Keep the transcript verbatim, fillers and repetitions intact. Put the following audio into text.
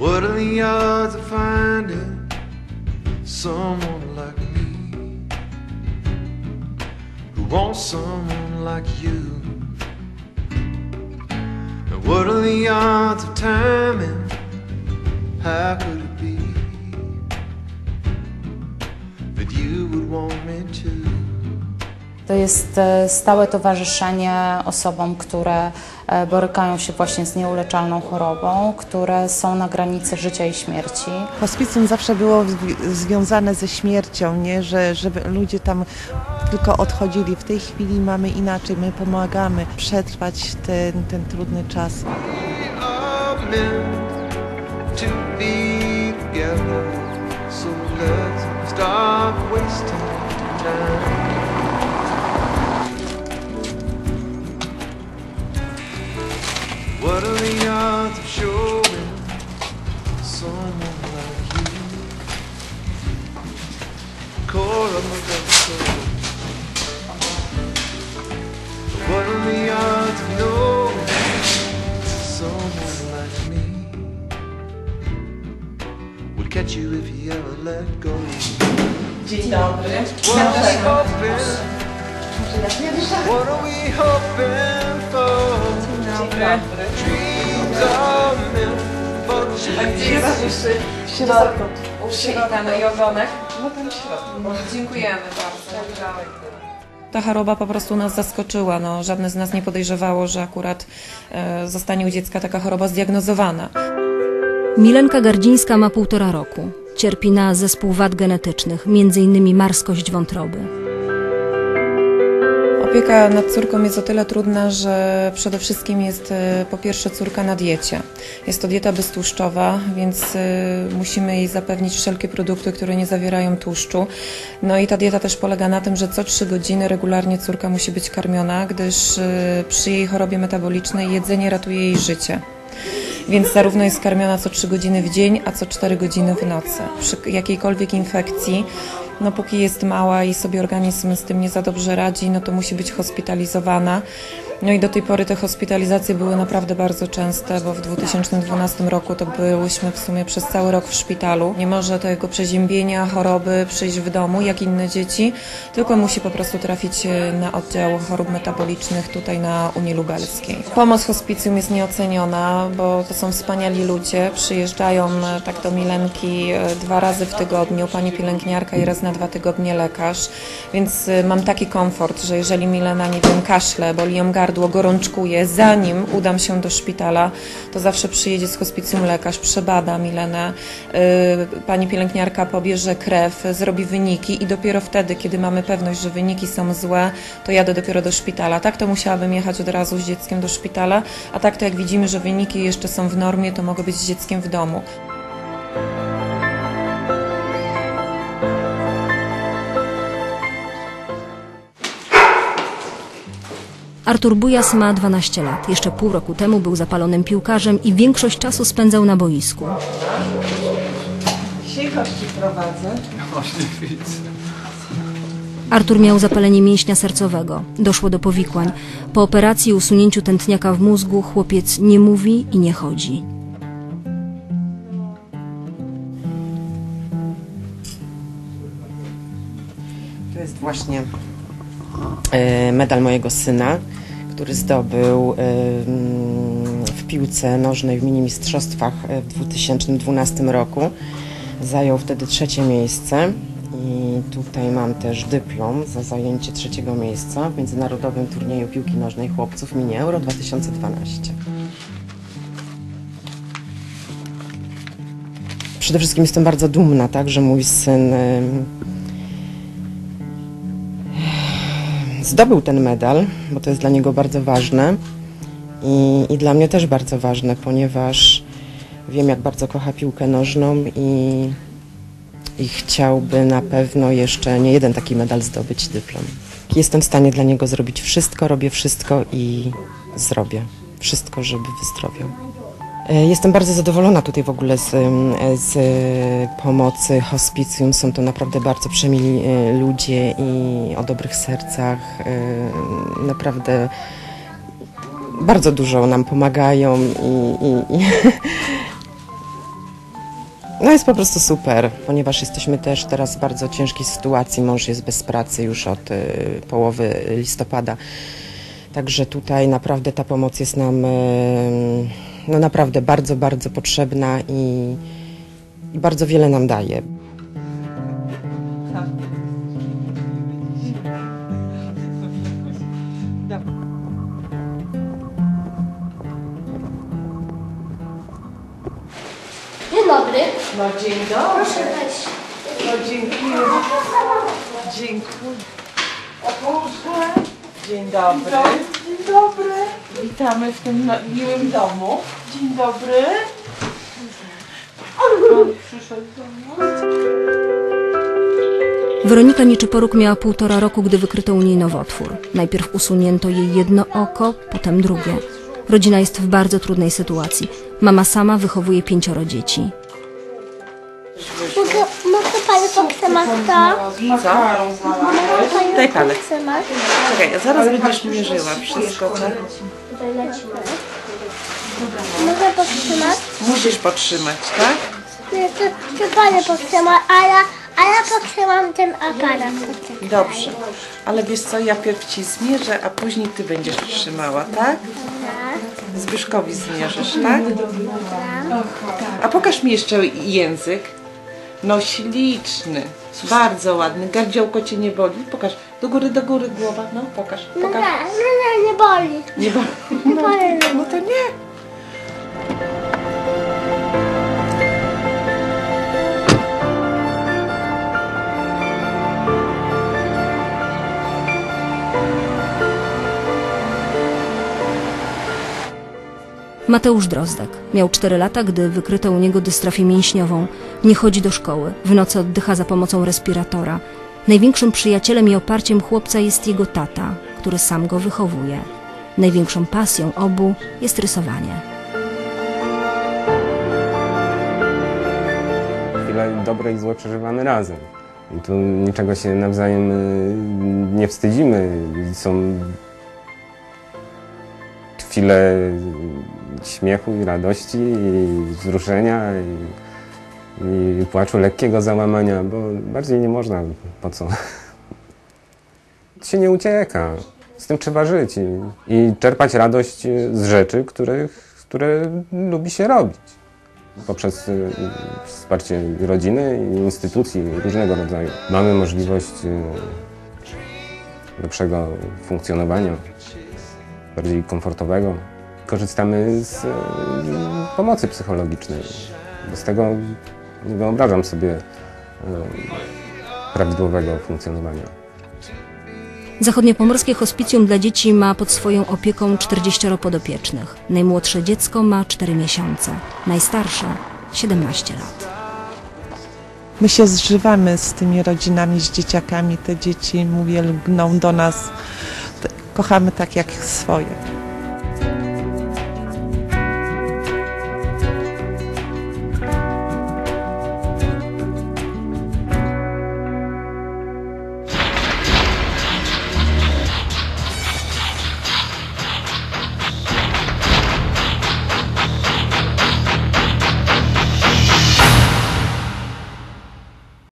What are the odds of finding someone like me who wants someone like you? And what are the odds of timing? How could it be that you would want me to? To jest stałe towarzyszenie osobom, które borykają się właśnie z nieuleczalną chorobą, które są na granicy życia i śmierci. Hospicjum zawsze było związane ze śmiercią, nie? Że, żeby ludzie tam tylko odchodzili. W tej chwili mamy inaczej, my pomagamy przetrwać ten, ten trudny czas. What are the odds of showing someone like you? Core of my soul. What are the odds of knowing someone like me would catch you if you ever let go? Dzień dobry. What are we hoping? What are we hoping for? A gdzie jest w środku? Uszywamy i ogonek? No tam w środku. Dziękujemy bardzo. Ta choroba po prostu nas zaskoczyła. No, żadne z nas nie podejrzewało, że akurat e, zostanie u dziecka taka choroba zdiagnozowana. Milenka Gardzińska ma półtora roku. Cierpi na zespół wad genetycznych, między innymi marskość wątroby. Opieka nad córką jest o tyle trudna, że przede wszystkim jest po pierwsze córka na diecie. Jest to dieta beztłuszczowa, więc musimy jej zapewnić wszelkie produkty, które nie zawierają tłuszczu. No i ta dieta też polega na tym, że co trzy godziny regularnie córka musi być karmiona, gdyż przy jej chorobie metabolicznej jedzenie ratuje jej życie. Więc zarówno jest karmiona co trzy godziny w dzień, a co cztery godziny w nocy. Przy jakiejkolwiek infekcji, no póki jest mała i sobie organizm z tym nie za dobrze radzi, no to musi być hospitalizowana. No i do tej pory te hospitalizacje były naprawdę bardzo częste, bo w dwa tysiące dwunastym roku to byłyśmy w sumie przez cały rok w szpitalu. Nie może tego przeziębienia, choroby przyjść w domu, jak inne dzieci, tylko musi po prostu trafić na oddział chorób metabolicznych tutaj na Unii Lubelskiej. Pomoc hospicjum jest nieoceniona, bo to są wspaniali ludzie. Przyjeżdżają tak do Milenki dwa razy w tygodniu, pani pielęgniarka i raz na dwa tygodnie lekarz, więc mam taki komfort, że jeżeli Milena, nie wiem, kaszle, boli ją gardło, gorączkuje, zanim udam się do szpitala, to zawsze przyjedzie z hospicjum lekarz, przebada Milenę, yy, pani pielęgniarka pobierze krew, zrobi wyniki i dopiero wtedy, kiedy mamy pewność, że wyniki są złe, to jadę dopiero do szpitala. Tak to musiałabym jechać od razu z dzieckiem do szpitala, a tak to jak widzimy, że wyniki jeszcze są w normie, to mogę być z dzieckiem w domu. Artur Bujas ma dwanaście lat. Jeszcze pół roku temu był zapalonym piłkarzem i większość czasu spędzał na boisku. Dzisiaj gości prowadzę. Właśnie widzę. Artur miał zapalenie mięśnia sercowego. Doszło do powikłań. Po operacji i usunięciu tętniaka w mózgu chłopiec nie mówi i nie chodzi. To jest właśnie medal mojego syna, który zdobył w piłce nożnej w minimistrzostwach w dwa tysiące dwunastym roku. Zajął wtedy trzecie miejsce i tutaj mam też dyplom za zajęcie trzeciego miejsca w międzynarodowym turnieju piłki nożnej chłopców Mini Euro dwa tysiące dwanaście. Przede wszystkim jestem bardzo dumna, tak, że mój syn zdobył ten medal, bo to jest dla niego bardzo ważne i, i dla mnie też bardzo ważne, ponieważ wiem, jak bardzo kocha piłkę nożną i, i chciałby na pewno jeszcze nie jeden taki medal zdobyć, dyplom. Jestem w stanie dla niego zrobić wszystko, robię wszystko i zrobię wszystko, żeby wyzdrowiał. Jestem bardzo zadowolona tutaj w ogóle z, z pomocy hospicjum. Są to naprawdę bardzo przemili ludzie i o dobrych sercach. Naprawdę bardzo dużo nam pomagają i, i, i No jest po prostu super, ponieważ jesteśmy też teraz w bardzo ciężkiej sytuacji. Mąż jest bez pracy już od y, połowy listopada. Także tutaj naprawdę ta pomoc jest nam y, no naprawdę bardzo, bardzo potrzebna i, i bardzo wiele nam daje. Dzień dobry. No dzień dobry. Proszę wejść. No dziękuję. Dziękuję. O Boże. Dzień dobry. Dzień dobry. Witamy w tym no- miłym domu. Dzień dobry. Pan przyszedł do nas. Weronika Nieczyporuk miała półtora roku, gdy wykryto u niej nowotwór. Najpierw usunięto jej jedno oko, potem drugie. Rodzina jest w bardzo trudnej sytuacji. Mama sama wychowuje pięcioro dzieci. Mogę, mogę pani podtrzymać to? Co? Mogę pani Daj palec. podtrzymać? Czekaj, zaraz będziesz mierzyła wszystko, tak? Tutaj lecimy. Mogę podtrzymać? Musisz podtrzymać, tak? Nie, to, to pani podtrzyma, a ja, a ja podtrzymam ten aparat. Dobrze. Ale wiesz co, ja pierw ci zmierzę, a później ty będziesz trzymała, tak? Tak, Zbyszkowi zmierzysz, tak? tak. A pokaż mi jeszcze język. No śliczny, bardzo ładny. Gardziołko cię nie boli? Pokaż. Do góry, do góry głowa. No pokaż, No nie, pokaż. no nie, nie boli. Nie boli. Nie boli. No to nie. Mateusz Drozdek miał cztery lata, gdy wykryto u niego dystrofię mięśniową. Nie chodzi do szkoły, w nocy oddycha za pomocą respiratora. Największym przyjacielem i oparciem chłopca jest jego tata, który sam go wychowuje. Największą pasją obu jest rysowanie. Chwile dobre i złe przeżywamy razem. I tu niczego się nawzajem y, nie wstydzimy. Są chwile śmiechu i radości, i wzruszenia, i, i płaczu, lekkiego załamania, bo bardziej nie można, po co. Się nie ucieka, z tym trzeba żyć i, i czerpać radość z rzeczy, których, które lubi się robić. Poprzez y, wsparcie rodziny i instytucji różnego rodzaju. Mamy możliwość y, lepszego funkcjonowania, bardziej komfortowego. Korzystamy z y, pomocy psychologicznej. Bez tego nie wyobrażam sobie y, prawidłowego funkcjonowania. Zachodniopomorskie hospicjum dla dzieci ma pod swoją opieką czterdzieścioro podopiecznych. Najmłodsze dziecko ma cztery miesiące, najstarsze siedemnaście lat. My się zżywamy z tymi rodzinami, z dzieciakami. Te dzieci, mówię, lgną do nas. Kochamy tak jak swoje.